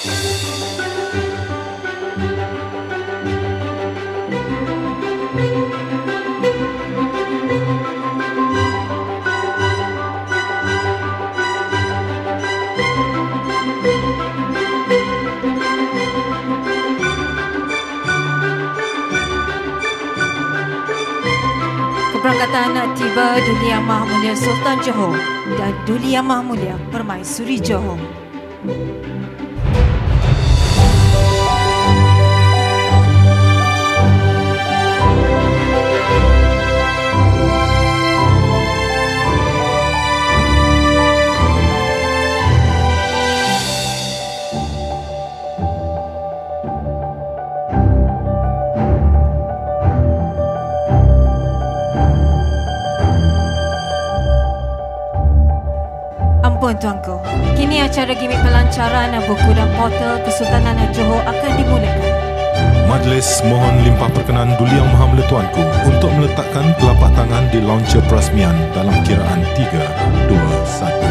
Keberangkatan tiba Duli Yang Maha Mulia Sultan Johor dan Duli Yang Maha Mulia Permaisuri Johor. Ampun Tuanku, kini acara gimik pelancaran buku dan portal Kesultanan Johor akan dimulakan. Majlis mohon limpah perkenan Duli Yang Maha Mulia Tuanku untuk meletakkan telapak tangan di launcher perasmian dalam kiraan 3, 2, 1.